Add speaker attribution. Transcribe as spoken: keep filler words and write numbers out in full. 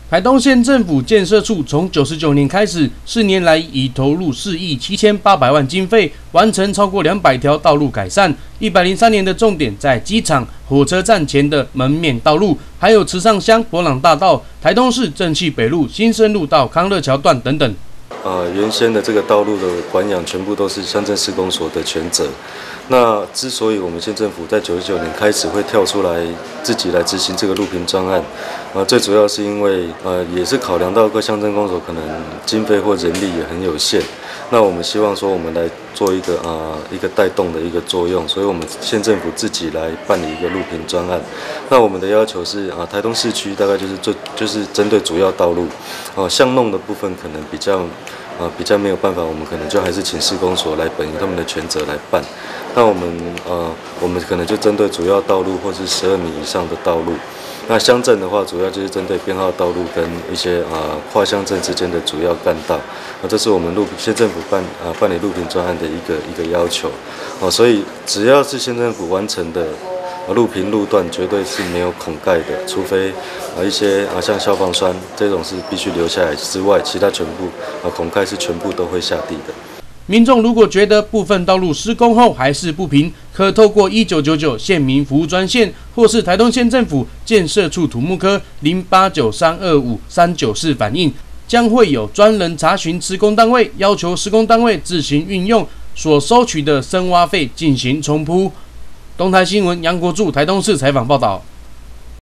Speaker 1: 台东县政府建设处从九十九年开始，四年来已投入四亿七千八百万经费，完成超过两百条道路改善。一百零三年的重点在机场、火车站前的门面道路，还有池上乡博朗大道、台东市正气北路、新生路到康乐桥段等等。
Speaker 2: 呃，原先的这个道路的管养全部都是乡镇施工所的权责。那之所以我们县政府在九十九年开始会跳出来自己来执行这个路平专案，呃，最主要是因为呃也是考量到各乡镇公所可能经费或人力也很有限，那我们希望说我们来做一个呃一个带动的一个作用，所以我们县政府自己来办理一个路平专案。那我们的要求是啊、呃，台东市区大概就是做就是针对主要道路，哦、呃，巷弄的部分可能比较。呃，比较没有办法，我们可能就还是请施工所来本以他们的权责来办。那我们呃，我们可能就针对主要道路或是十二米以上的道路。那乡镇的话，主要就是针对编号道路跟一些呃跨乡镇之间的主要干道。那这是我们路县政府办呃办理路平专案的一个一个要求。哦、呃，所以只要是县政府完成的。路平路段绝对是没有孔盖的，除非啊一些啊像消防栓这种是必须留下来之外，其他全部啊孔盖是全部都会下地的。
Speaker 1: 民众如果觉得部分道路施工后还是不平，可透过一九九九县民服务专线，或是台东县政府建设处土木科零八九三二五三九四反映，将会有专人查询施工单位，要求施工单位自行运用所收取的深挖费进行重铺。东台新闻杨国柱台东市采访报道。